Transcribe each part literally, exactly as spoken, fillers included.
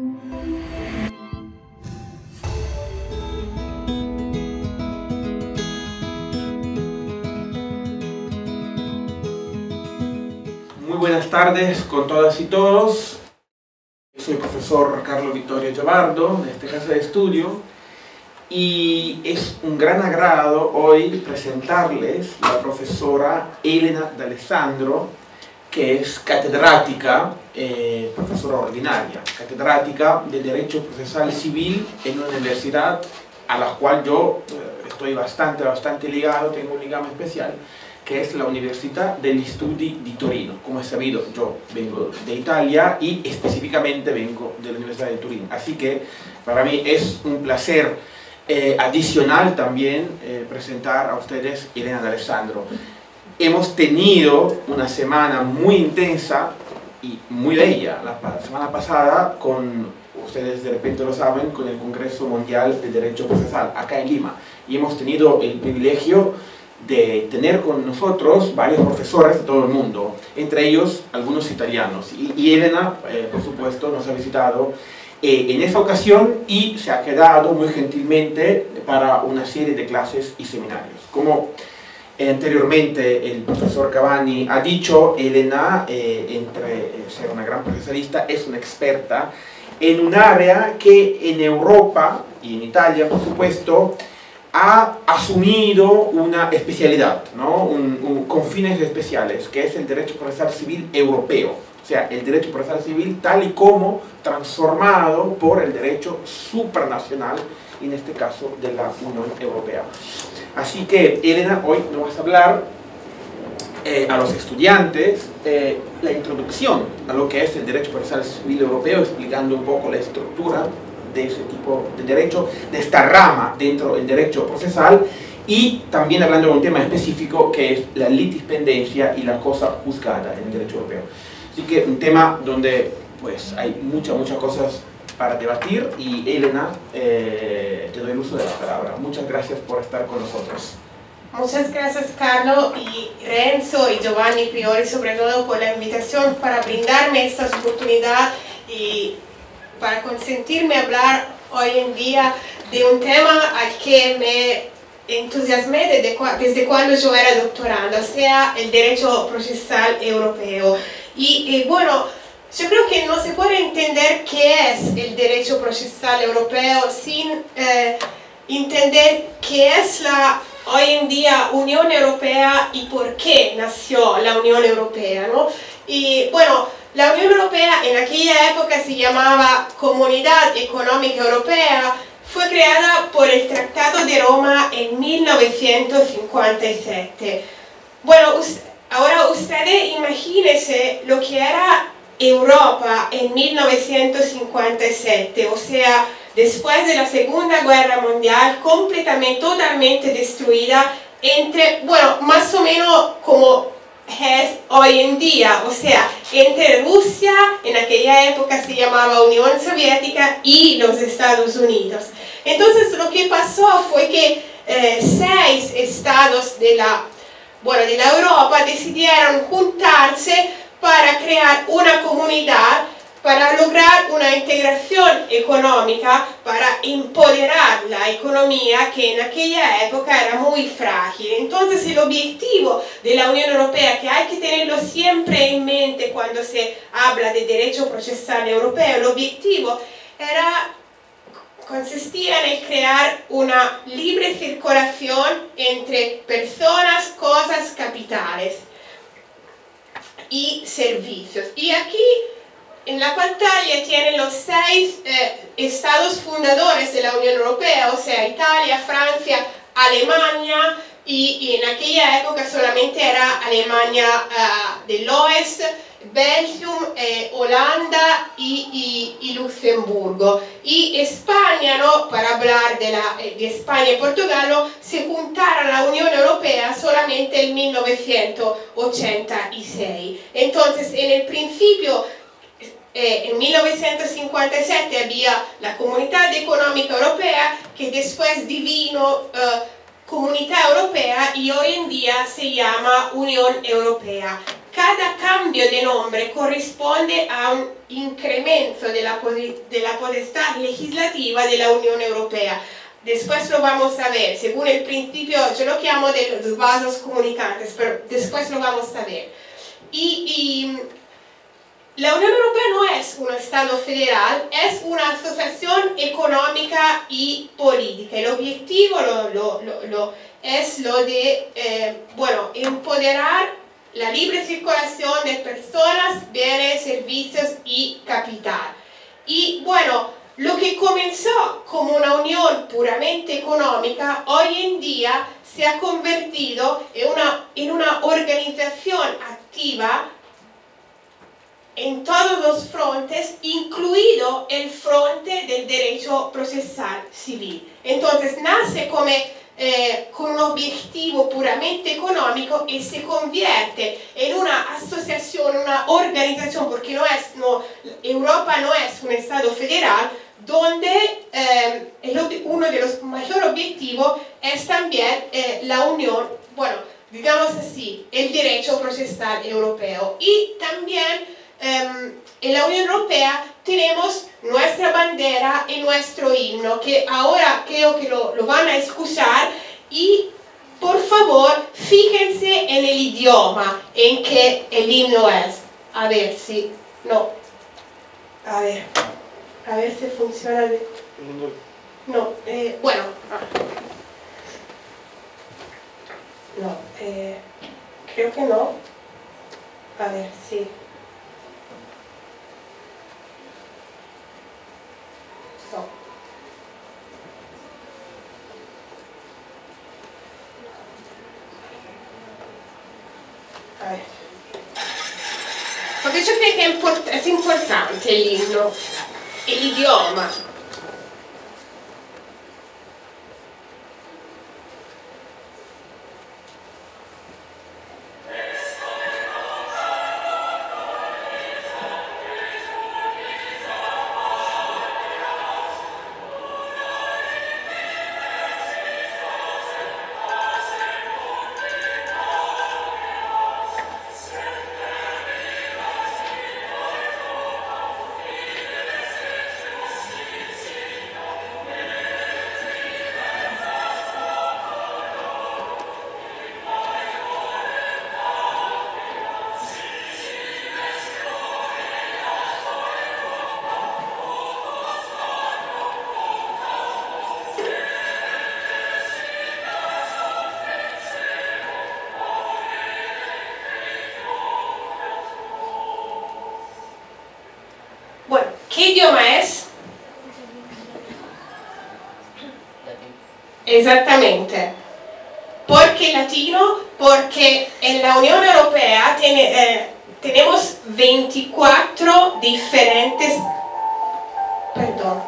Muy buenas tardes con todas y todos. Soy el profesor Carlo Vittorio Giovardo de esta casa de estudio y es un gran agrado hoy presentarles la profesora Elena D'Alessandro, que es catedrática, eh, profesora ordinaria, catedrática de Derecho Procesal Civil en una universidad a la cual yo eh, estoy bastante, bastante ligado, tengo un ligame especial, que es la Università degli Studi di Torino. Como es sabido, yo vengo de Italia y específicamente vengo de la Universidad de Turín. Así que para mí es un placer eh, adicional también eh, presentar a ustedes a Elena D'Alessandro. Hemos tenido una semana muy intensa y muy bella la semana pasada con, ustedes de repente lo saben, con el Congreso Mundial de Derecho Procesal acá en Lima. Y hemos tenido el privilegio de tener con nosotros varios profesores de todo el mundo, entre ellos algunos italianos. Y, y Elena, eh, por supuesto, nos ha visitado eh, en esa ocasión y se ha quedado muy gentilmente para una serie de clases y seminarios. Como anteriormente el profesor Cavani ha dicho, Elena, eh, entre ser una gran profesorista, es una experta en un área que en Europa y en Italia, por supuesto, ha asumido una especialidad, ¿no? un, un, con fines especiales, que es el derecho procesal civil europeo, o sea, el derecho procesal civil tal y como transformado por el derecho supranacional, en este caso de la Unión Europea. Así que, Elena, hoy nos vas a hablar eh, a los estudiantes eh, la introducción a lo que es el derecho procesal civil europeo, explicando un poco la estructura de ese tipo de derecho, de esta rama dentro del derecho procesal, y también hablando de un tema específico que es la litispendencia y la cosa juzgada en el derecho europeo. Así que un tema donde pues hay muchas, muchas cosas para debatir y Elena, eh, te doy el uso de la palabra. Muchas gracias por estar con nosotros. Muchas gracias, Carlo y Renzo y Giovanni Priori, sobre todo por la invitación para brindarme esta oportunidad y para consentirme hablar hoy en día de un tema al que me entusiasmé desde, desde cuando yo era doctoranda, o sea, el derecho procesal europeo. Y, y bueno, yo creo que no se puede entender qué es el derecho procesal europeo sin eh, entender qué es la hoy en día Unión Europea y por qué nació la Unión Europea, ¿no? Y bueno, la Unión Europea en aquella época se llamaba Comunidad Económica Europea, fue creada por el Tratado de Roma en mil novecientos cincuenta y siete. Bueno, ahora ustedes imagínense lo que era Europa en mil novecientos cincuenta y siete, o sea, después de la Segunda Guerra Mundial, completamente, totalmente destruida, entre, bueno, más o menos como es hoy en día, o sea, entre Rusia, en aquella época se llamaba Unión Soviética, y los Estados Unidos. Entonces lo que pasó fue que eh, seis estados de la, bueno, de la Europa decidieron juntarse para crear una comunidad, para lograr una integración económica, para empoderar la economía que en aquella época era muy frágil. Entonces el objetivo de la Unión Europea, que hay que tenerlo siempre en mente cuando se habla de derecho procesal europeo, el objetivo era, consistía en crear una libre circulación entre personas, cosas, capitales y servicios. Y aquí en la pantalla tienen los seis eh, estados fundadores de la Unión Europea, o sea, Italia, Francia, Alemania, y, y en aquella época solamente era Alemania uh, del Oeste, Belgium, eh, Holanda y, y, y Luxemburgo. Y España, ¿no? Para hablar de, la, de España y Portugal, ¿no? Se juntaron a la Unión Europea solamente en mil novecientos ochenta y seis. Entonces, en el principio, Eh, en mil novecientos cincuenta y siete había la Comunidad Económica Europea, que después divino eh, Comunidad Europea, y hoy en día se llama Unión Europea. cada cambio de nombre corresponde a un incremento de la, de la potestad legislativa de la Unión Europea. Después lo vamos a ver, según el principio, yo lo llamo de los vasos comunicantes, pero después lo vamos a ver. Y, y la Unión Europea no es un Estado federal, es una asociación económica y política. El objetivo lo, lo, lo, lo, es lo de, eh, bueno, empoderar la libre circulación de personas, bienes, servicios y capital. Y bueno, lo que comenzó como una unión puramente económica, hoy en día se ha convertido en una, en una organización activa en todos los frontes, incluido el frente del derecho procesal civil. Entonces nace como, eh, con un objetivo puramente económico y se convierte en una asociación, una organización, porque no es, no, Europa no es un Estado federal, donde eh, el, uno de los mayores objetivos es también eh, la unión, bueno, digamos así, el derecho procesal europeo. Y también eh, en la Unión Europea tenemos nuestra bandera y nuestro himno, que ahora creo que lo, lo van a escuchar, y por favor fíjense en el idioma en que el himno es. A ver si, no, a ver. A ver si funciona. De... No, eh, bueno. No, eh, creo que no. A ver, sí. No. A ver. Porque yo creo que es, import es importante el himno. El idioma. ¿Qué idioma es? Exactamente. ¿Por qué latino? Porque en la Unión Europea tiene, eh, tenemos veinticuatro diferentes... Perdón.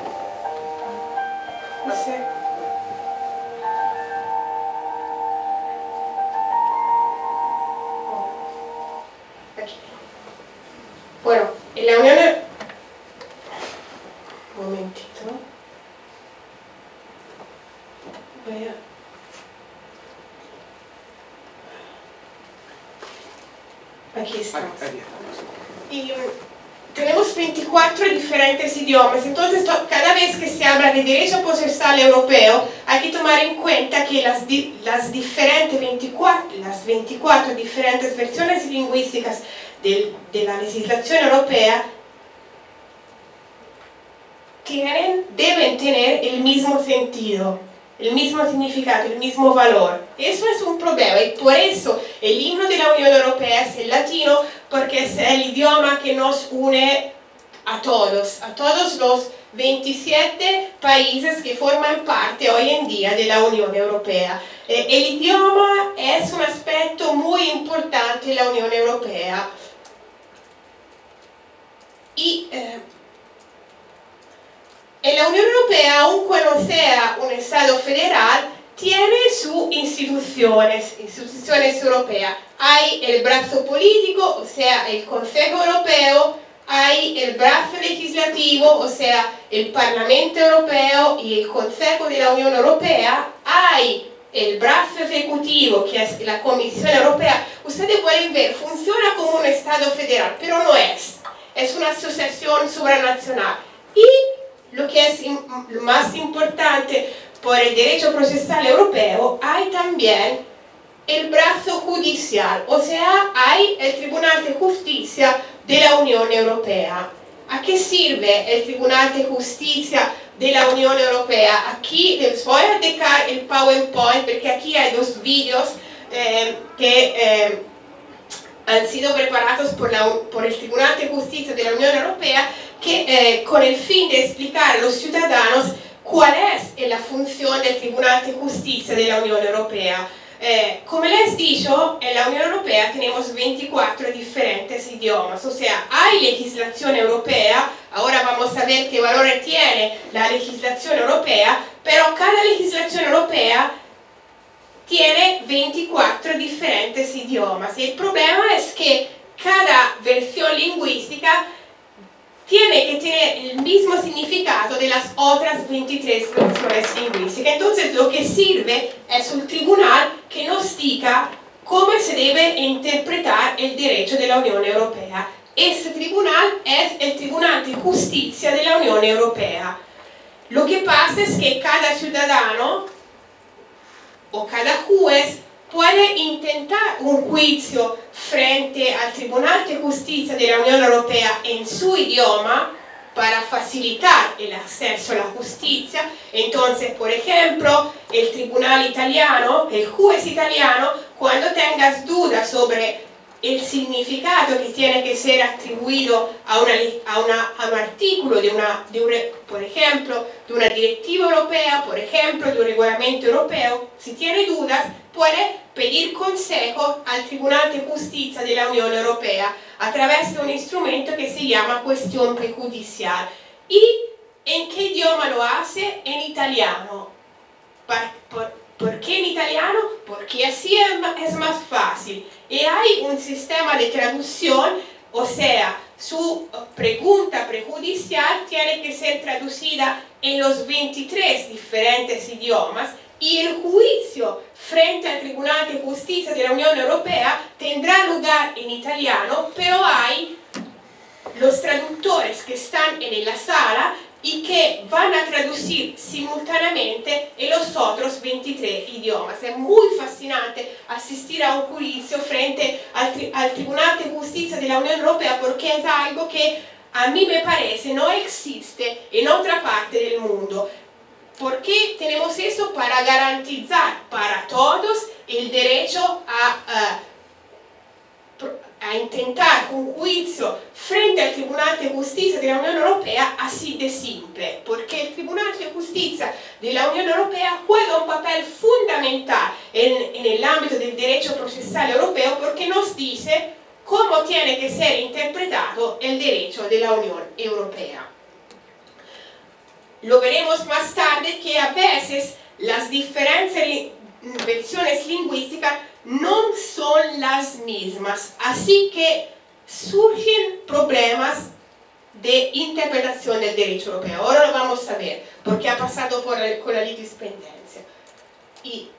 No sé. Aquí. Bueno, en la Unión Europea... Un momentito. Voy a... Aquí estamos. Y um, tenemos veinticuatro diferentes idiomas, entonces cada vez que se habla de derecho procesal europeo hay que tomar en cuenta que las, di las, diferentes veinticuatro, las veinticuatro diferentes versiones lingüísticas de, de la legislación europea tienen, deben tener el mismo sentido, el mismo significado, el mismo valor. Eso es un problema y por eso el himno de la Unión Europea es el latino, porque es el idioma que nos une a todos, a todos los veintisiete países que forman parte hoy en día de la Unión Europea. Eh, el idioma es un aspecto muy importante de la Unión Europea. Y eh, en la Unión Europea, aunque no sea un Estado federal, tiene sus instituciones, instituciones europeas. Hay el brazo político, o sea, el Consejo Europeo, hay el brazo legislativo, o sea, el Parlamento Europeo y el Consejo de la Unión Europea, hay el brazo ejecutivo, que es la Comisión Europea, ustedes pueden ver, funciona como un Estado federal, pero no es. Es una asociación supranacional. Y lo que es lo más importante por el derecho procesal europeo, hay también el brazo judicial, o sea, hay el Tribunal de Justicia de la Unión Europea. ¿A qué sirve el Tribunal de Justicia de la Unión Europea? Aquí les voy a dejar el PowerPoint porque aquí hay dos vídeos eh, que eh, han sido preparados por, la, por el Tribunal de Justicia de la Unión Europea que, eh, con el fin de explicar a los ciudadanos cuál es la función del Tribunal de Justicia de la Unión Europea. Eh, como les he dicho, en la Unión Europea tenemos veinticuatro diferentes idiomas, o sea, hay legislación europea, ahora vamos a ver qué valor tiene la legislación europea, pero cada legislación europea tiene veinticuatro diferentes idiomas y el problema es que cada versión lingüística tiene que tener el mismo significado de las otras veintitrés versiones lingüísticas. Entonces lo que sirve es un tribunal que nos diga cómo se debe interpretar el derecho de la Unión Europea. Este tribunal es el Tribunal de Justicia de la Unión Europea. Lo que pasa es que cada ciudadano o cada juez puede intentar un juicio frente al Tribunal de Justicia de la Unión Europea en su idioma para facilitar el acceso a la justicia. Entonces, por ejemplo, el tribunal italiano, el juez italiano, cuando tengas dudas sobre el significado que tiene que ser atribuido a, una, a, una, a un artículo, de una, de un, por ejemplo, de una directiva europea, por ejemplo, de un reglamento europeo, si tiene dudas, puede pedir consejo al Tribunal de Justicia de la Unión Europea a través de un instrumento que se llama cuestión prejudicial. ¿Y en qué idioma lo hace? En italiano. Por, por, ¿Por qué en italiano? Porque así es más fácil. Y hay un sistema de traducción, o sea, su pregunta prejudicial tiene que ser traducida en los veintitrés diferentes idiomas y el juicio frente al Tribunal de Justicia de la Unión Europea tendrá lugar en italiano, pero hay los traductores que están en la sala y que van a traducir simultáneamente en los otros veintitrés idiomas. Es muy fascinante asistir a un juicio frente al, tri al Tribunal de Justicia de la Unión Europea porque es algo que a mí me parece no existe en otra parte del mundo. ¿Por qué tenemos eso? Para garantizar para todos el derecho a, a, a intentar un juicio frente al Tribunal de Justicia de la Unión Europea así de simple, porque el Tribunal de Justicia de la Unión Europea juega un papel fundamental en, en el ámbito del derecho procesal europeo porque nos dice cómo tiene que ser interpretado el derecho de la Unión Europea. Lo veremos más tarde que a veces las diferentes versiones lingüísticas no son las mismas, así que surgen problemas de interpretación del derecho europeo. Ahora lo vamos a ver, porque ha pasado por el, con la litigispendencia. Y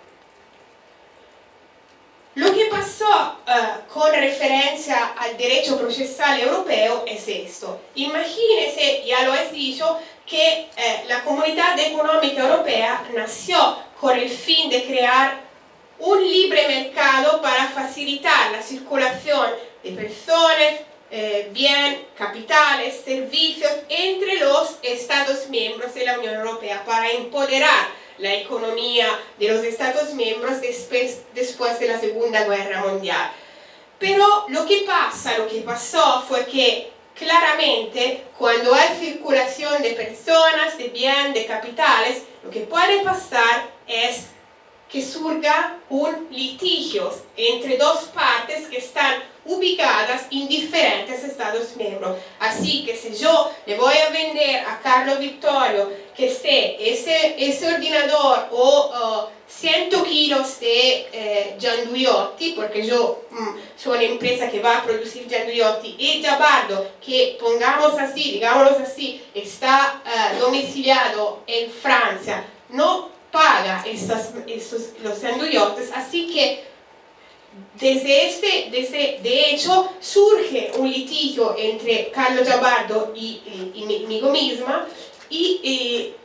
uh, lo que pasó uh, con referencia al derecho procesal europeo es esto. Imagínense, ya lo he dicho, que eh, la Comunidad Económica Europea nació con el fin de crear un libre mercado para facilitar la circulación de personas, eh, bienes, capitales, servicios entre los Estados miembros de la Unión Europea para empoderar la economía de los Estados miembros después, después de la Segunda Guerra Mundial. Pero lo que pasa, lo que pasó fue que claramente, cuando hay circulación de personas, de bienes, de capitales, lo que puede pasar es que surja un litigio entre dos partes que están ubicadas en diferentes Estados miembros. Así que si yo le voy a vender a Carlo Vittorio que esté ese, ese ordenador o uh, cien kilos de eh, gianduiotti, porque yo mm, soy una empresa que va a producir gianduiotti, y Giabardo, que pongamos así, digámoslo así, está uh, domiciliado en Francia, no paga estas, estos, los anduyotes, así que desde este, desde, de hecho surge un litigio entre Carlo Giabardo y, y, y, y yo misma, y,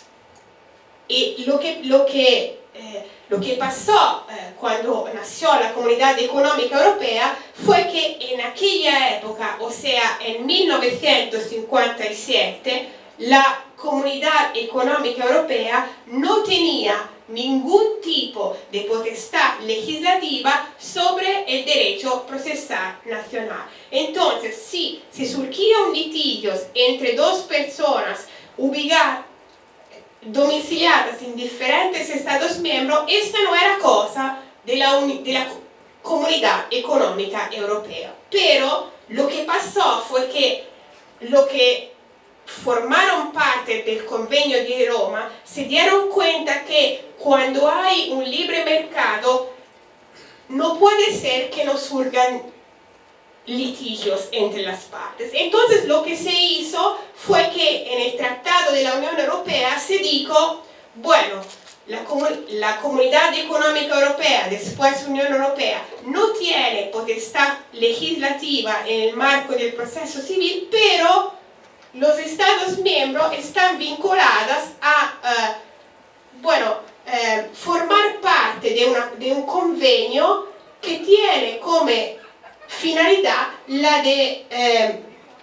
y, y lo que, lo que Eh, lo que pasó eh, cuando nació la Comunidad Económica Europea fue que en aquella época, o sea, en mil novecientos cincuenta y siete, la Comunidad Económica Europea no tenía ningún tipo de potestad legislativa sobre el derecho procesal nacional. Entonces, si se surgían litigios entre dos personas ubicadas domiciliadas en diferentes Estados miembros, esta no era cosa de la, de la Comunidad Económica Europea. Pero lo que pasó fue que lo que formaron parte del Convenio de Roma se dieron cuenta que cuando hay un libre mercado no puede ser que no surjan litigios entre las partes. Entonces lo que se hizo fue que en el Tratado de la Unión Europea se dijo, bueno, la, la Comunidad Económica Europea, después Unión Europea, no tiene potestad legislativa en el marco del proceso civil, pero los Estados miembros están vinculados a, uh, bueno, uh, formar parte de, una, de un convenio que tiene como finalidad la de eh,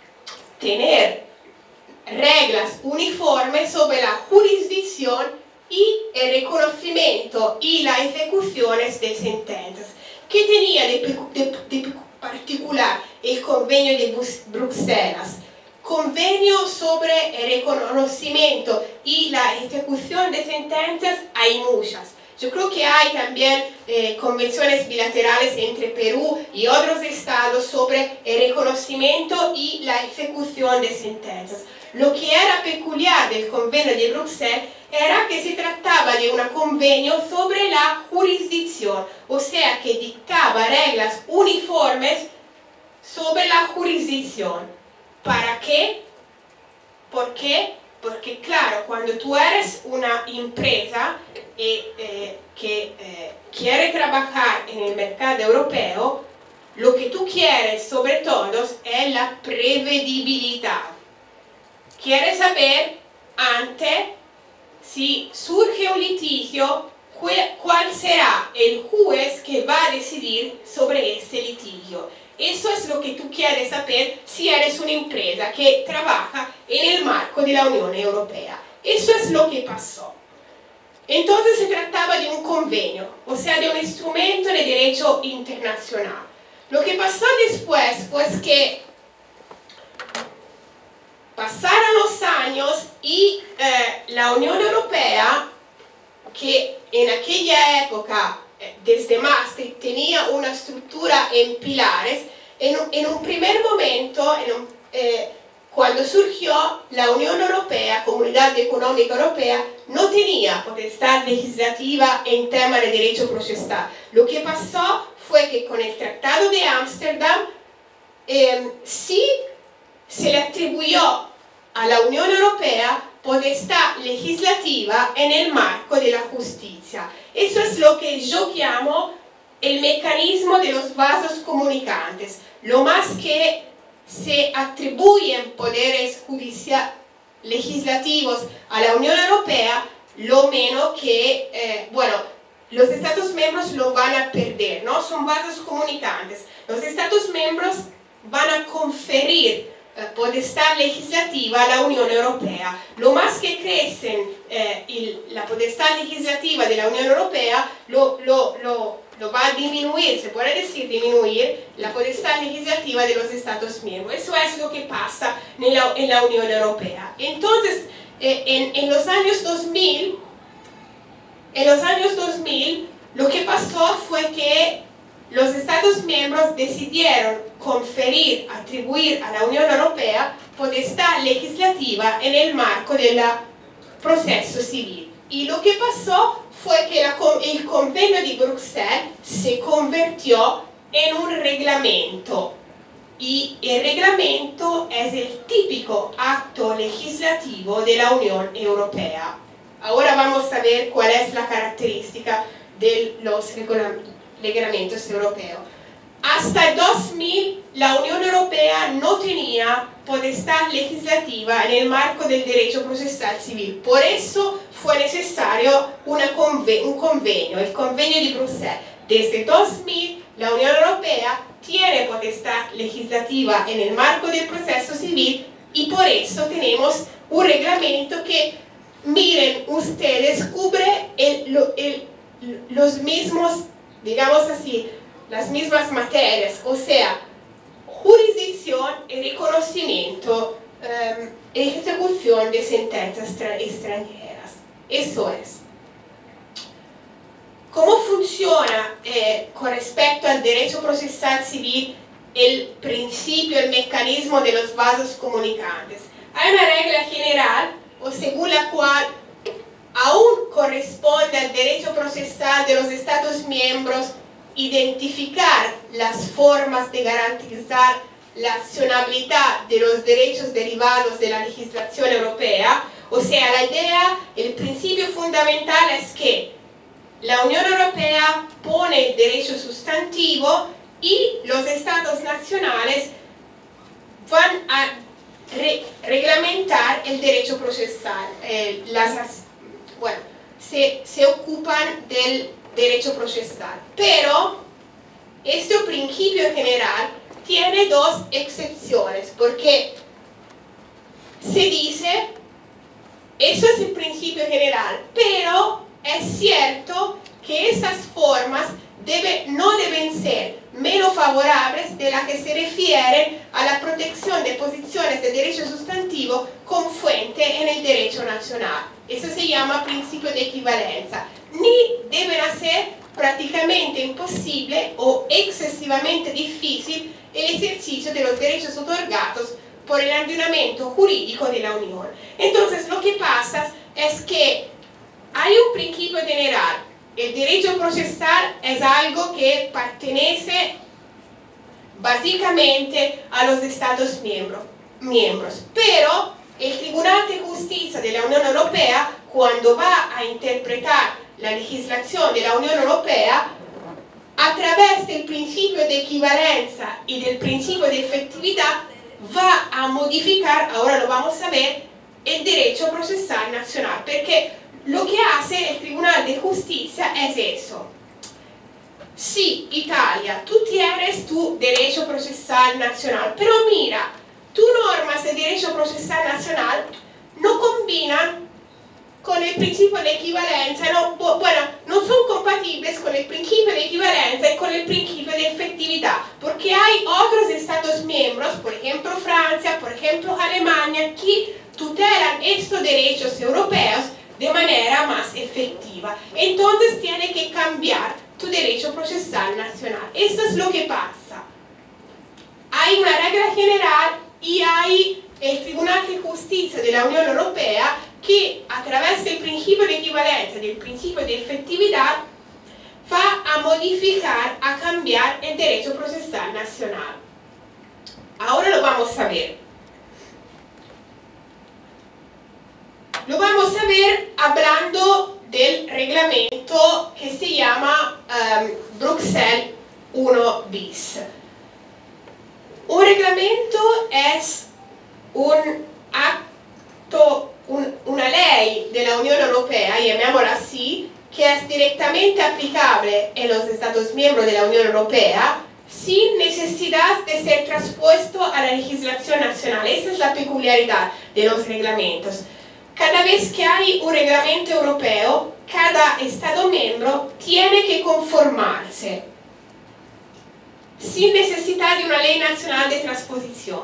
tener reglas uniformes sobre la jurisdicción y el reconocimiento y las ejecuciones de sentencias. ¿Qué tenía de, de, de particular el convenio de Bruselas? Convenio sobre el reconocimiento y la ejecución de sentencias hay muchas. Yo creo que hay también eh, convenciones bilaterales entre Perú y otros estados sobre el reconocimiento y la ejecución de sentencias. Lo que era peculiar del convenio de Bruselas era que se trataba de un convenio sobre la jurisdicción, o sea que dictaba reglas uniformes sobre la jurisdicción. ¿Para qué? ¿Por qué? Porque claro, cuando tú eres una empresa eh, eh, que eh, quiere trabajar en el mercado europeo, lo que tú quieres sobre todo es la prevedibilidad. Quieres saber antes, si surge un litigio, cuál será el juez que va a decidir sobre ese litigio. Eso es lo que tú quieres saber si eres una empresa que trabaja en el marco de la Unión Europea. Eso es lo que pasó. Entonces se trataba de un convenio, o sea, de un instrumento de derecho internacional. Lo que pasó después fue que pasaron los años y eh, la Unión Europea, que en aquella época desde Maastricht tenía una estructura en pilares, en, en un primer momento, en un, eh, cuando surgió la Unión Europea, Comunidad Económica Europea, no tenía potestad legislativa en tema de derecho procesal. Lo que pasó fue que con el Tratado de Ámsterdam eh, sí se le atribuyó a la Unión Europea potestad legislativa en el marco de la justicia. Eso es lo que yo llamo el mecanismo de los vasos comunicantes. Lo más que se atribuyen poderes judiciales legislativos a la Unión Europea, lo menos que, eh, bueno, los Estados miembros lo van a perder, ¿no? Son vasos comunicantes. Los Estados miembros van a conferir potestad legislativa a la Unión Europea. Lo más que crecen eh, el, la potestad legislativa de la Unión Europea lo, lo, lo, lo va a disminuir, se puede decir disminuir la potestad legislativa de los Estados miembros. Eso es lo que pasa en la, en la Unión Europea. Entonces, eh, en, en los años dos mil, en los años dos mil, lo que pasó fue que los Estados miembros decidieron conferir, atribuir a la Unión Europea potestad legislativa en el marco del proceso civil. Y lo que pasó fue que la, el convenio de Bruselas se convirtió en un reglamento. Y el reglamento es el típico acto legislativo de la Unión Europea. Ahora vamos a ver cuál es la característica de los reglamentos europeos. Hasta el dos mil la Unión Europea no tenía potestad legislativa en el marco del derecho procesal civil. Por eso fue necesario una conve un convenio, el Convenio de Bruselas. Desde dos mil la Unión Europea tiene potestad legislativa en el marco del proceso civil y por eso tenemos un reglamento que, miren ustedes, cubre el, lo, el, los mismos, digamos así, las mismas materias, o sea, jurisdicción y reconocimiento, um, ejecución de sentencias extranjeras. Eso es. ¿Cómo funciona eh, con respecto al derecho procesal civil el principio, el mecanismo de los vasos comunicantes? Hay una regla general, o según la cual aún corresponde al derecho procesal de los Estados miembros identificar las formas de garantizar la accionabilidad de los derechos derivados de la legislación europea. O sea, la idea, el principio fundamental es que la Unión Europea pone el derecho sustantivo y los estados nacionales van a re reglamentar el derecho procesal. Eh, las, bueno, se, se ocupan del derecho procesal. Pero este principio general tiene dos excepciones, porque se dice, eso es el principio general, pero es cierto que esas formas debe, no deben ser menos favorables de las que se refieren a la protección de posiciones de derecho sustantivo con fuente en el derecho nacional. Eso se llama principio de equivalencia. Ni deben hacer prácticamente imposible o excesivamente difícil el ejercicio de los derechos otorgados por el ordenamiento jurídico de la Unión. Entonces, lo que pasa es que hay un principio general. El derecho procesal es algo que pertenece básicamente a los Estados miembros, miembros. Pero el Tribunal de Justicia de la Unión Europea, cuando va a interpretar la legislación de la Unión Europea, a través del principio de equivalencia y del principio de efectividad, va a modificar, ahora lo vamos a ver, el derecho procesal nacional. Porque lo que hace el Tribunal de Justicia es eso. Sí, Italia, tú tienes tu derecho procesal nacional, pero mira, tus normas de derecho procesal nacional no combinan con el principio de equivalencia, no, bueno, no son compatibles con el principio de equivalencia y con el principio de efectividad, porque hay otros Estados miembros, por ejemplo Francia, por ejemplo Alemania, que tutelan estos derechos europeos de manera más efectiva. Entonces tiene que cambiar tu derecho procesal nacional. Eso es lo que pasa. Hay una regla general y hay el Tribunal de Justicia de la Unión Europea que a través del principio de equivalencia, del principio de efectividad, va a modificar, a cambiar el derecho procesal nacional. Ahora lo vamos a ver. Lo vamos a ver hablando del reglamento que se llama um, Bruxelles uno bis. Un reglamento es un acto, un, una ley de la Unión Europea, llamémosla así, que es directamente aplicable en los Estados miembros de la Unión Europea sin necesidad de ser transpuesto a la legislación nacional. Esa es la peculiaridad de los reglamentos. Cada vez que hay un reglamento europeo, cada Estado miembro tiene que conformarse sin necesidad de una ley nacional de transposición.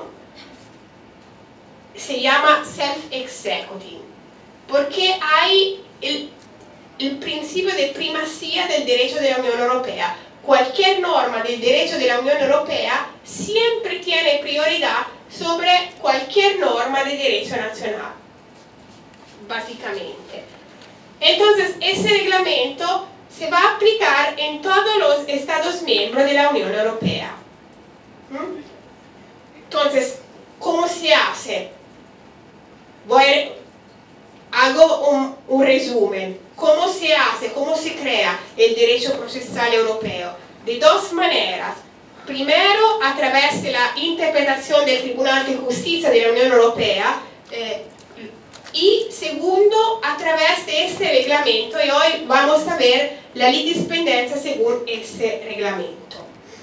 Se llama self-executing, porque hay el, el principio de primacía del derecho de la Unión Europea. Cualquier norma del derecho de la Unión Europea siempre tiene prioridad sobre cualquier norma de derecho nacional, básicamente. Entonces, ese reglamento se va a aplicar en todos los Estados miembros de la Unión Europea. ¿Mm? Entonces, ¿cómo se hace? Voy a, hago un, un resumen. ¿Cómo se hace, cómo se crea el derecho procesal europeo? De dos maneras. Primero, a través de la interpretación del Tribunal de Justicia de la Unión Europea, eh, y segundo, a través de este reglamento, y hoy vamos a ver la litigispendencia según este reglamento.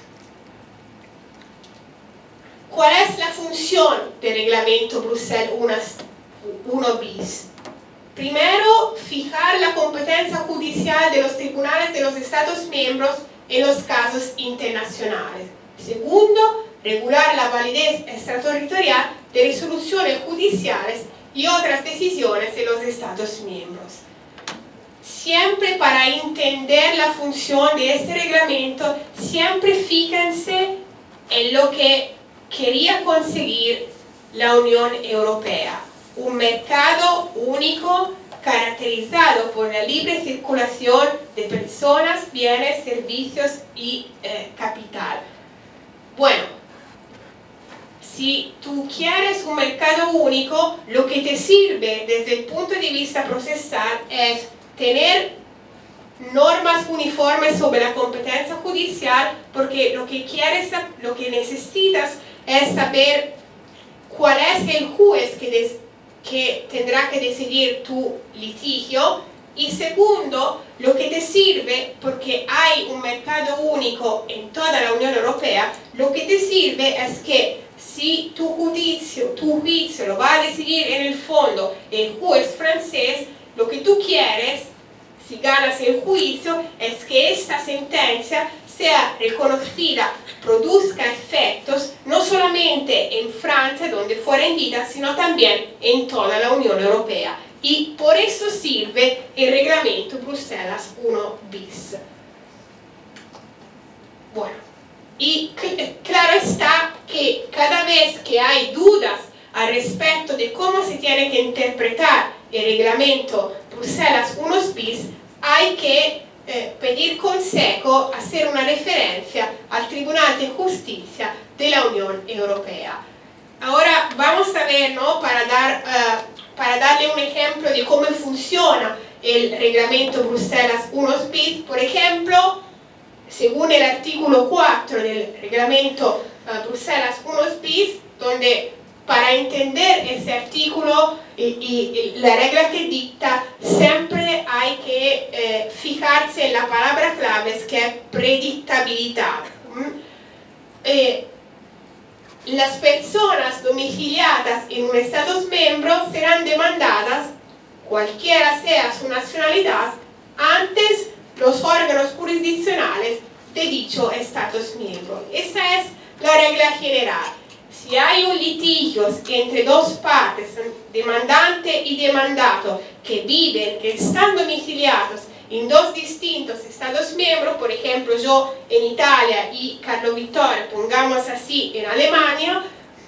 ¿Cuál es la función del reglamento Bruselas uno bis? Primero, fijar la competencia judicial de los tribunales de los Estados miembros en los casos internacionales. Segundo, regular la validez extraterritorial de resoluciones judiciales y otras decisiones de los Estados miembros. Siempre para entender la función de este reglamento, siempre fíjense en lo que quería conseguir la Unión Europea. Un mercado único caracterizado por la libre circulación de personas, bienes, servicios y eh, capital. Bueno, si tú quieres un mercado único, lo que te sirve desde el punto de vista procesal es tener normas uniformes sobre la competencia judicial, porque lo que quieres, lo que necesitas es saber cuál es el juez que, des, que tendrá que decidir tu litigio. Y segundo, lo que te sirve, porque hay un mercado único en toda la Unión Europea, lo que te sirve es que si tu juicio, tu juicio lo va a decidir en el fondo el juez francés, lo que tú quieres, si ganas el juicio, es que esta sentencia sea reconocida, produzca efectos, no solamente en Francia, donde fue rendida, sino también en toda la Unión Europea. Y por eso sirve el reglamento Bruselas uno bis. Bueno, y cl- claro está que cada vez que hay dudas al respecto de cómo se tiene que interpretar el reglamento Bruselas uno bis, hay que eh, pedir consejo, hacer una referencia al Tribunal de Justicia de la Unión Europea. Ahora vamos a ver, ¿no? Para dar... Uh, Para darle un ejemplo de cómo funciona el reglamento Bruselas uno bis, por ejemplo, según el artículo cuatro del reglamento uh, Bruselas uno bis, donde para entender ese artículo y, y, y la regla que dicta, siempre hay que eh, fijarse en la palabra clave, que es predictabilidad. ¿Mm? Eh, Las personas domiciliadas en un Estado miembro serán demandadas, cualquiera sea su nacionalidad, antes los órganos jurisdiccionales de dicho Estado miembro. Esa es la regla general. Si hay un litigio entre dos partes, demandante y demandado, que viven, que están domiciliados en dos distintos Estados miembros, por ejemplo, yo en Italia y Carlo Vittorio, pongamos así, en Alemania,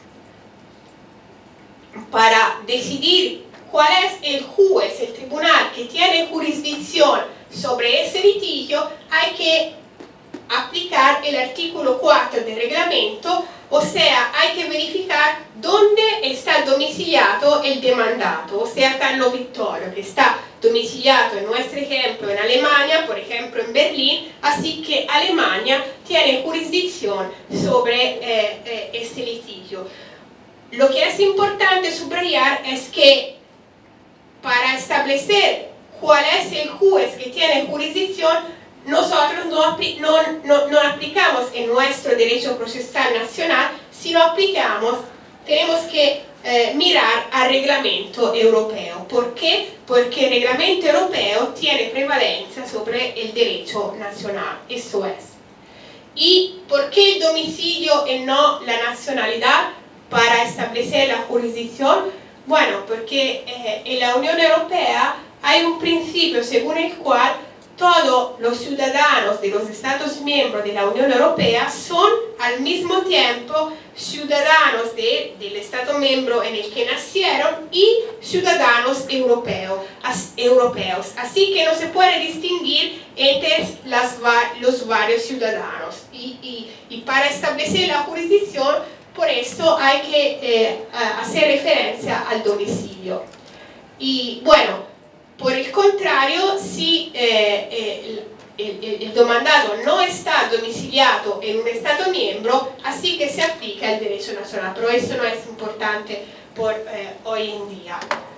para decidir cuál es el juez, el tribunal que tiene jurisdicción sobre ese litigio, hay que aplicar el artículo cuatro del reglamento, o sea, hay que verificar dónde está domiciliado el demandado, o sea, Carlo Vittorio, que está domiciliado en nuestro ejemplo en Alemania, por ejemplo en Berlín, así que Alemania tiene jurisdicción sobre eh, eh, este litigio. Lo que es importante subrayar es que para establecer cuál es el juez que tiene jurisdicción, nosotros no, no, no, no aplicamos en nuestro derecho procesal nacional, sino aplicamos, tenemos que eh, mirar al reglamento europeo. ¿Por qué? Porque el reglamento europeo tiene prevalencia sobre el derecho nacional, eso es. ¿Y por qué el domicilio y no la nacionalidad para establecer la jurisdicción? Bueno, porque eh, en la Unión Europea hay un principio según el cual todos los ciudadanos de los Estados miembros de la Unión Europea son al mismo tiempo ciudadanos de, del Estado miembro en el que nacieron y ciudadanos europeo, as, europeos. Así que no se puede distinguir entre las, los varios ciudadanos. Y, y, y para establecer la jurisdicción, por eso hay que eh, hacer referencia al domicilio. Y bueno, por el contrario, si eh, eh, el, el, el demandado no está domiciliado en un Estado miembro, así que se aplica el derecho nacional, pero eso no es importante por eh, hoy en día.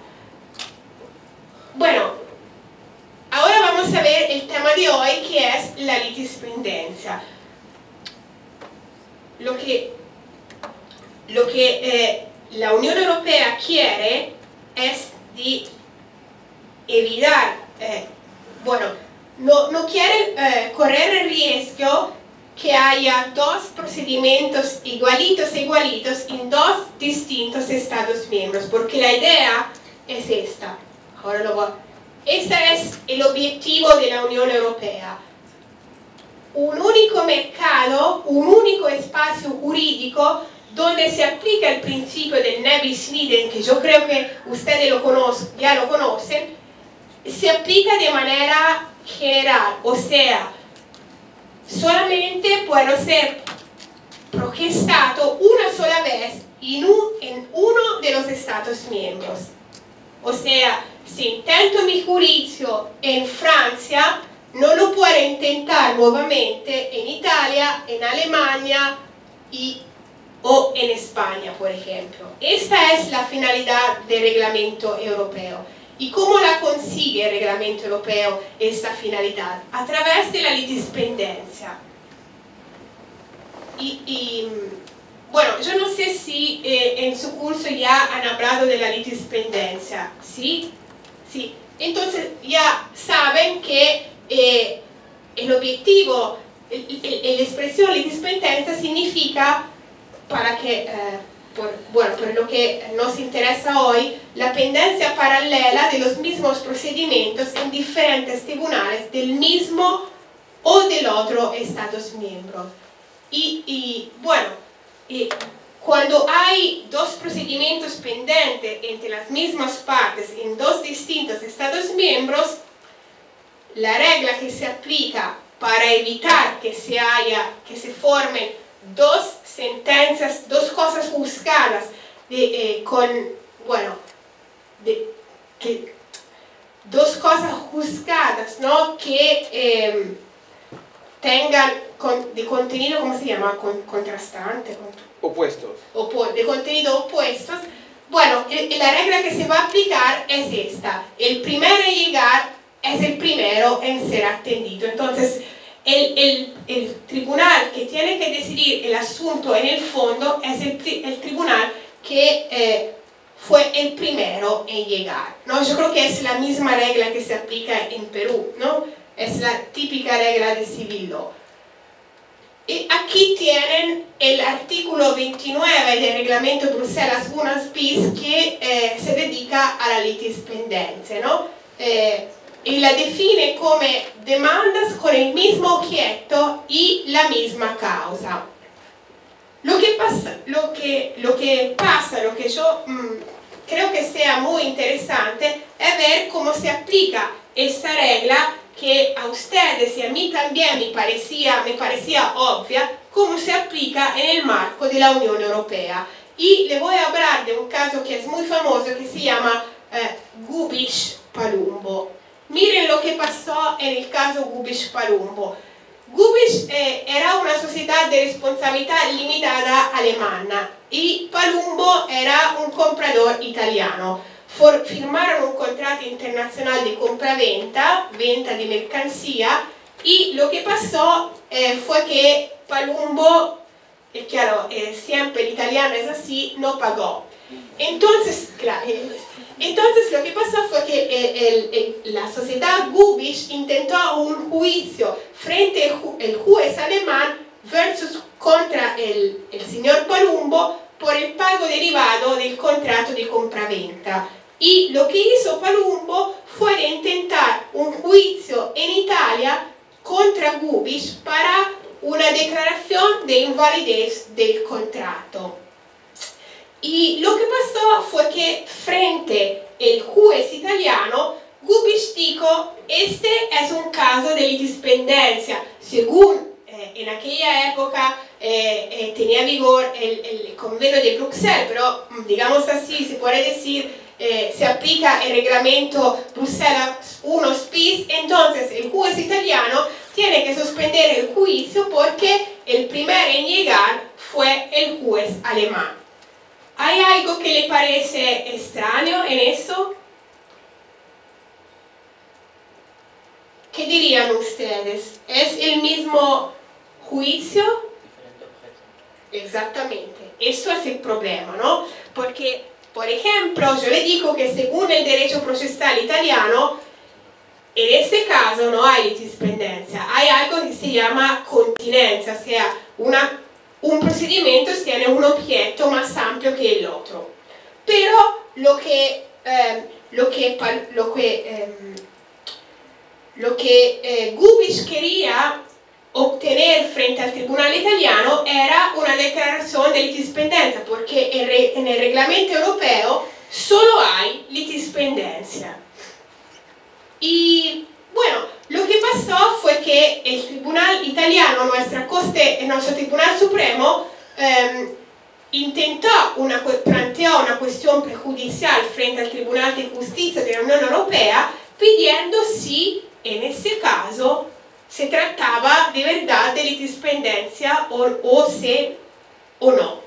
Bueno, ahora vamos a ver el tema de hoy, que es la litisprudencia. Lo que, lo que eh, la Unión Europea quiere es de evitar, eh, bueno, no, no quiere eh, correr el riesgo que haya dos procedimientos igualitos igualitos en dos distintos Estados miembros, porque la idea es esta. Ahora lo voy. Ese es el objetivo de la Unión Europea. Un único mercado, un único espacio jurídico donde se aplica el principio del ne bis in idem, que yo creo que ustedes lo conocen, ya lo conocen, se aplica de manera general, o sea, solamente puede ser protestado una sola vez en, un, en uno de los Estados miembros. O sea, si intento mi juicio en Francia, no lo puedo intentar nuevamente en Italia, en Alemania y, o en España, por ejemplo. Esta es la finalidad del reglamento europeo. ¿Y cómo la consigue el reglamento europeo esta finalidad? A través de la litisprudencia. Y, y bueno, yo no sé si eh, en su curso ya han hablado de la litisprudencia, ¿sí? Sí. Entonces ya saben que eh, el objetivo, la expresión litisprudencia significa, para que, eh, por, bueno, por lo que nos interesa hoy, la pendencia paralela de los mismos procedimientos en diferentes tribunales del mismo o del otro Estados miembros. Y, y bueno, y cuando hay dos procedimientos pendientes entre las mismas partes en dos distintos Estados miembros, la regla que se aplica para evitar que se, haya, que se formen dos sentencias, dos cosas juzgadas de, eh, con, bueno, de, que, dos cosas juzgadas, ¿no? Que eh, tengan con, de contenido, ¿cómo se llama? Con, contrastante. Con, opuestos. Opo, de contenido opuestos. Bueno, el, la regla que se va a aplicar es esta. El primero en llegar es el primero en ser atendido. Entonces, el, el, el tribunal que tiene que decidir el asunto en el fondo es el, el tribunal que eh, fue el primero en llegar, ¿no? Yo creo que es la misma regla que se aplica en Perú, ¿no? Es la típica regla de civil law. Y aquí tienen el artículo veintinueve del reglamento Bruselas uno bis que eh, se dedica a la litisprudencia, ¿no? Eh, y la define como demandas con el mismo objeto y la misma causa. Lo que pasa, lo que, lo que, pasa, lo que yo mmm, creo que sea muy interesante es ver cómo se aplica esta regla que a ustedes y a mí también me parecía, me parecía obvia, cómo se aplica en el marco de la Unión Europea. Y le voy a hablar de un caso que es muy famoso que se llama eh, Gubish-Palumbo. Miren lo que pasó en el caso Gubish-Palumbo. Gubish eh, era una sociedad de responsabilidad limitada alemana y Palumbo era un comprador italiano. For, firmaron un contrato internacional de compra-venta, venta de mercancía, y lo que pasó eh, fue que Palumbo, eh, claro, eh, siempre el italiano es así, no pagó. Entonces, claro, entonces lo que pasó fue que eh, el, el, la sociedad Gubish intentó un juicio frente al ju el juez alemán versus contra el, el señor Palumbo por el pago derivado del contrato de compra-venta. Y lo que hizo Palumbo fue de intentar un juicio en Italia contra Gubish para una declaración de invalidez del contrato. Y lo que pasó fue que frente al juez italiano, Gubish dijo, este es un caso de litisprudencia, según eh, en aquella época eh, eh, tenía vigor el, el convenio de Bruselas, pero digamos así, se puede decir eh, se aplica el reglamento Bruselas uno bis, entonces el juez italiano tiene que suspender el juicio porque el primero en llegar fue el juez alemán. ¿Hay algo que le parece extraño en eso? ¿Qué dirían ustedes? ¿Es el mismo juicio? Exactamente, eso es el problema, ¿no? Porque, por ejemplo, yo le digo que según el derecho procesal italiano, en este caso no hay litispendencia, hay algo que se llama continencia, o sea, una, un procedimiento tiene un objeto más amplio que el otro. Pero lo que, eh, lo que, lo que, eh, lo que eh, Gubic quería obtener frente al tribunal italiano era una declaración de litispendencia, porque en, re, en el reglamento europeo solo hay litispendencia. Y bueno, lo que pasó fue que el tribunal italiano, nuestra corte, nuestro tribunal supremo, eh, intentó una, planteó una cuestión prejudicial frente al Tribunal de Justicia de la Unión Europea pidiendo si en ese caso se trataba de verdad de litispendencia o, o, se, o no.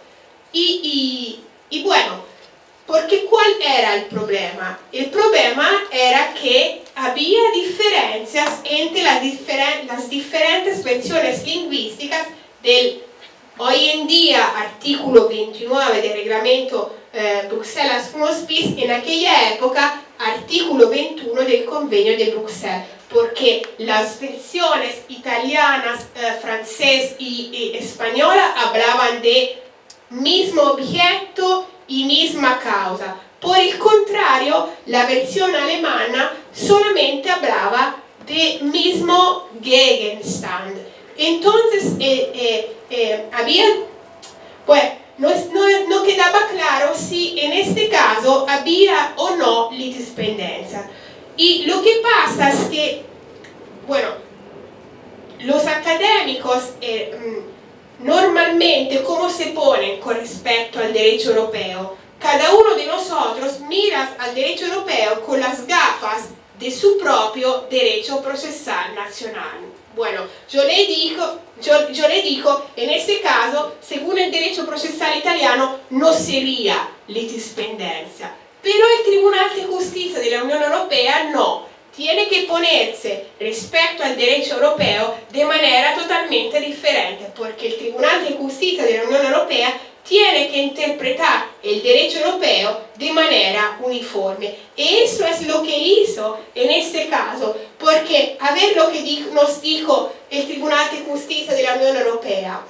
Y, y, y bueno, porque ¿cuál era el problema? El problema era que había diferencias entre las, diferen las diferentes versiones lingüísticas del hoy en día artículo veintinueve del reglamento eh, Bruselas uno bis, en aquella época artículo veintiuno del convenio de Bruselas, porque las versiones italianas, eh, francés y, y española hablaban de mismo objeto y misma causa. Por el contrario, la versión alemana solamente hablaba de mismo Gegenstand. Entonces, eh, eh, eh, había, pues, no, no, no quedaba claro si en este caso había o no litispendencia. Y lo que pasa es que, bueno, los académicos eh, normalmente, ¿cómo se ponen con respecto al derecho europeo? Cada uno de nosotros mira al derecho europeo con las gafas de su propio derecho procesal nacional. Bueno, yo le digo, yo, yo le digo, en este caso, según el derecho procesal italiano, no sería litispendencia. Pero el Tribunal de Justicia de la Unión Europea no. Tiene que ponerse respecto al derecho europeo de manera totalmente diferente, porque el Tribunal de Justicia de la Unión Europea tiene que interpretar el derecho europeo de manera uniforme. Y eso es lo que hizo en este caso, porque a ver lo que dijo, nos dijo el Tribunal de Justicia de la Unión Europea.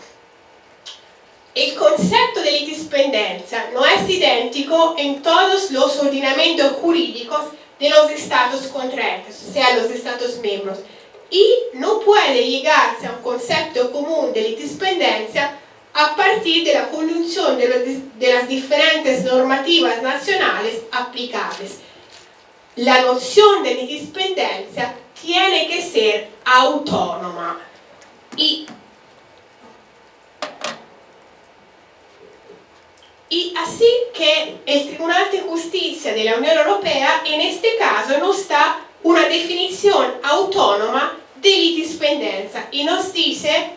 El concepto de litispendencia no es idéntico en todos los ordenamientos jurídicos de los estados contraentes, o sea, los estados miembros, y no puede llegarse a un concepto común de litispendencia a partir de la conjunción de, los, de las diferentes normativas nacionales aplicables. La noción de litispendencia tiene que ser autónoma y Y así que el Tribunal de Justicia de la Unión Europea en este caso nos da una definición autónoma de litispendencia y nos dice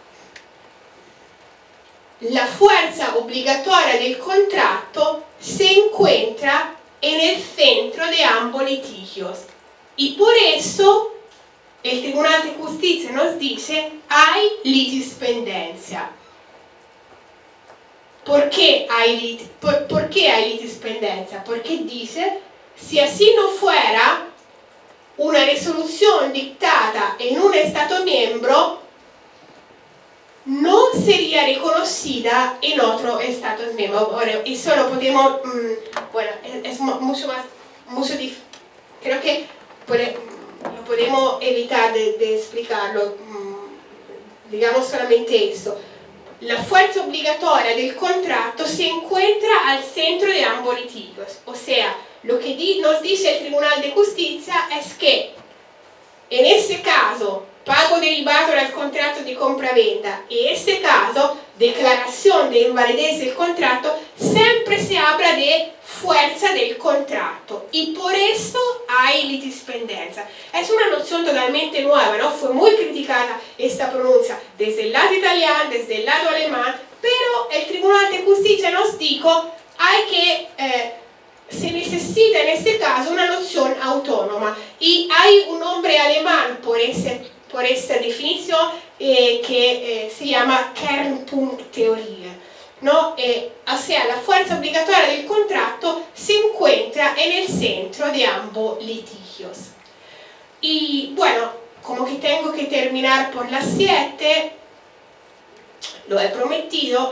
la fuerza obligatoria del contrato se encuentra en el centro de ambos litigios y por eso el Tribunal de Justicia nos dice hay litispendencia. ¿Por qué hay, por, ¿Por qué hay litispendencia? Porque dice, si así no fuera una resolución dictada en un Estado miembro, no sería reconocida en otro Estado miembro. Bueno, eso lo podemos, mmm, bueno, es, es mucho más, mucho difícil. Creo que puede, lo podemos evitar de, de explicarlo, mmm, digamos solamente eso. La fuerza obligatoria del contrato se encuentra al centro de ambos litigios. O sea, lo que di nos dice el Tribunal de Justicia es que en este caso, pago derivado del contrato de compra-venta y en este caso, declaración de invalidez del contrato, siempre se habla de fuerza del contrato y por eso hay litispendencia. Es una noción totalmente nueva, ¿no? Fue muy criticada esta pronuncia desde el lado italiano, desde el lado alemán, pero el Tribunal de Justicia nos dijo hay que, eh, se necesita en este caso una noción autónoma y hay un nombre alemán por, ese, por esta definición eh, que eh, se llama Kernpunkttheorie. ¿No? Eh, o sea, la fuerza obligatoria del contrato se encuentra en el centro de ambos litigios. Y bueno, como que tengo que terminar por las siete, lo he prometido,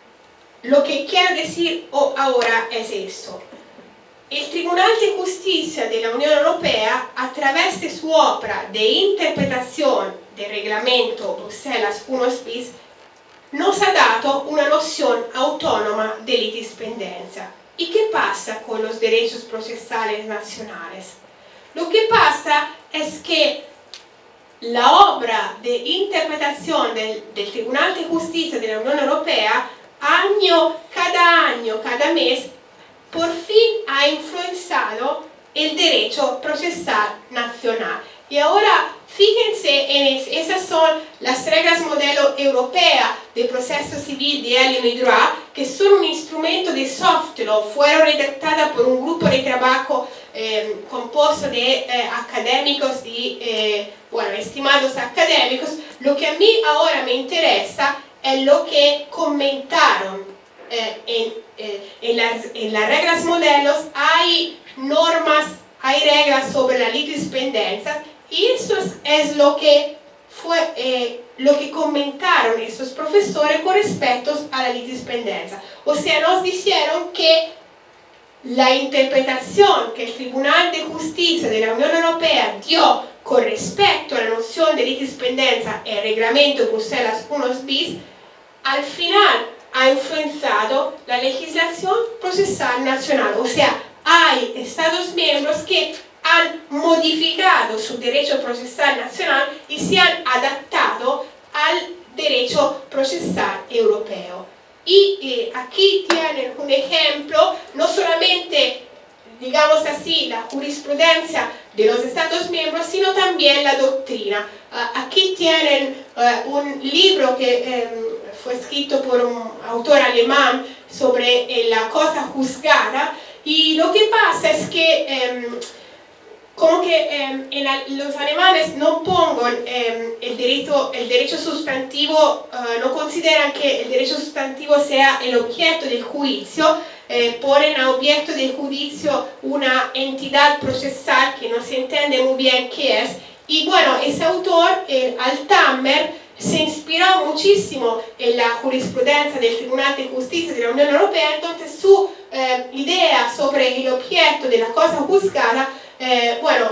lo que quiero decir ahora es esto. El Tribunal de Justicia de la Unión Europea, a través de su obra de interpretación del reglamento Bruselas uno bis, nos ha dado una noción autónoma de litispendencia. ¿Y qué pasa con los derechos procesales nacionales? Lo que pasa es que la obra de interpretación del, del Tribunal de Justicia de la Unión Europea, año, cada año, cada mes, por fin ha influenciado el derecho procesal nacional. Y ahora, fíjense, en es, esas son las reglas modelo europea de proceso civil de Elim y Droit, que son un instrumento de soft law, fueron redactadas por un grupo de trabajo eh, compuesto de eh, académicos y, eh, bueno, estimados académicos. Lo que a mí ahora me interesa es lo que comentaron eh, en, eh, en, las, en las reglas modelos. Hay normas, hay reglas sobre la litispendencia. Y eso es, es lo, que fue, eh, lo que comentaron estos profesores con respecto a la litispendencia. O sea, nos dijeron que la interpretación que el Tribunal de Justicia de la Unión Europea dio con respecto a la noción de litispendencia en el reglamento Bruselas uno bis, al final ha influenciado la legislación procesal nacional. O sea, hay Estados miembros que han modificado su derecho procesal nacional y se han adaptado al derecho procesal europeo. Y eh, aquí tienen un ejemplo, no solamente, digamos así, la jurisprudencia de los Estados miembros, sino también la doctrina. Uh, aquí tienen uh, un libro que um, fue escrito por un autor alemán sobre eh, la cosa juzgada, y lo que pasa es que um, como que eh, en la, los alemanes no pongan eh, el, derecho, el derecho sustantivo, eh, no consideran que el derecho sustantivo sea el objeto del juicio, eh, ponen a objeto del juicio una entidad procesal que no se entiende muy bien qué es. Y bueno, ese autor, eh, Althammer, se inspiró muchísimo en la jurisprudencia del Tribunal de Justicia de la Unión Europea, entonces su eh, idea sobre el objeto de la cosa juzgada, Eh, bueno,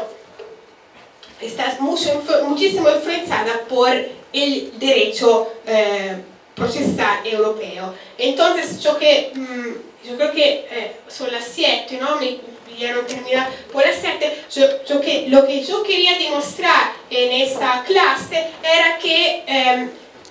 está mucho, muchísimo influenciada por el derecho eh, procesal europeo. Entonces, yo, que, mmm, yo creo que eh, son las siete, ¿no? Me pidieron terminar por las siete. Yo, yo que, lo que yo quería demostrar en esta clase era que eh,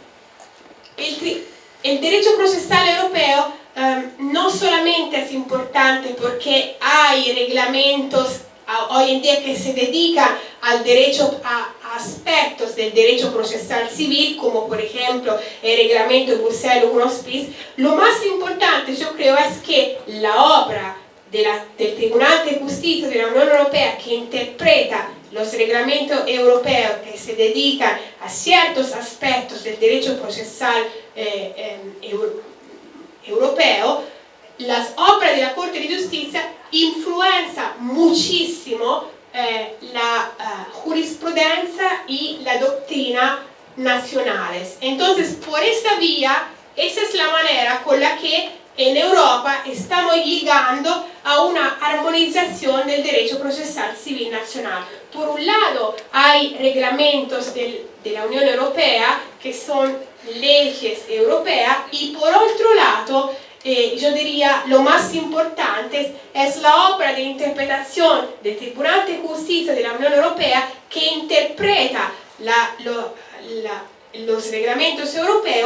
el, el derecho procesal europeo eh, no solamente es importante porque hay reglamentos hoy en día que se dedica al derecho, a aspectos del derecho procesal civil, como por ejemplo el reglamento de Bruselas uno bis. Lo más importante, yo creo, es que la obra de la, del Tribunal de Justicia de la Unión Europea, que interpreta los reglamentos europeos que se dedican a ciertos aspectos del derecho procesal eh, eh, euro, europeo, las obras de la Corte de Justicia influencia muchísimo eh, la uh, jurisprudencia y la doctrina nacionales. Entonces, por esta vía, esa es la manera con la que en Europa estamos llegando a una armonización del derecho procesal civil nacional. Por un lado, hay reglamentos del, de la Unión Europea que son leyes europeas, y por otro lado, Eh, yo diría lo más importante es la obra de interpretación del Tribunal de Justicia de la Unión Europea, que interpreta la, lo, la, los reglamentos europeos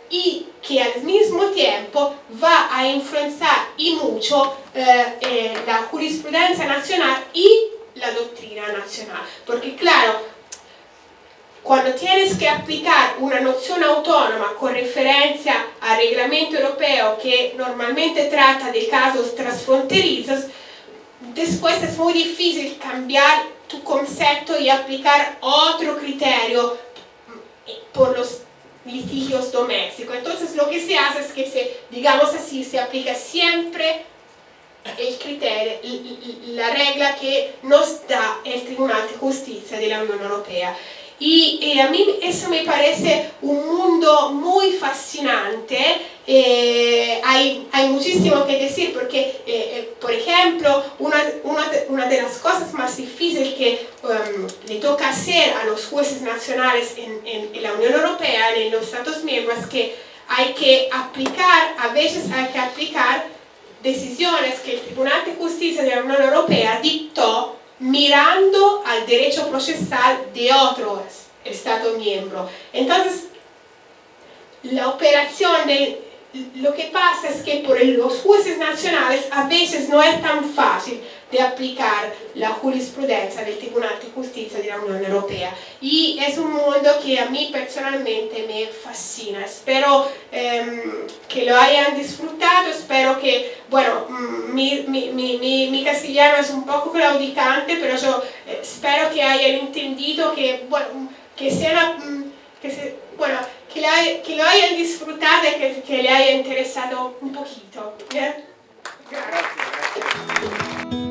y que al mismo tiempo va a influenciar y mucho eh, eh, la jurisprudencia nacional y la doctrina nacional. Porque claro, cuando tienes que aplicar una noción autónoma con referencia al reglamento europeo que normalmente trata de casos transfronterizos, después es muy difícil cambiar tu concepto y aplicar otro criterio por los litigios domésticos. Entonces lo que se hace es que se, digamos así, se aplica siempre el criterio, la regla que nos da el Tribunal de Justicia de la Unión Europea. Y, y a mí eso me parece un mundo muy fascinante. Eh, hay, hay muchísimo que decir porque, eh, por ejemplo, una, una, de, una de las cosas más difíciles que um, le toca hacer a los jueces nacionales en, en, en la Unión Europea, en los Estados miembros, es que hay que aplicar, a veces hay que aplicar decisiones que el Tribunal de Justicia de la Unión Europea dictó mirando al derecho procesal de otros Estados miembros. Entonces, la operación de lo que pasa es que por los jueces nacionales a veces no es tan fácil de aplicar la jurisprudencia del Tribunal de Justicia de la Unión Europea. Y es un mundo que a mí personalmente me fascina. Espero eh, que lo hayan disfrutado, espero que, bueno, mi, mi, mi, mi, mi castellano es un poco claudicante, pero yo eh, espero que hayan entendido que, bueno, que sea que se, bueno, que, la, que lo hayan disfrutado y que, que le haya interesado un poquito. ¿Eh? Gracias. Gracias.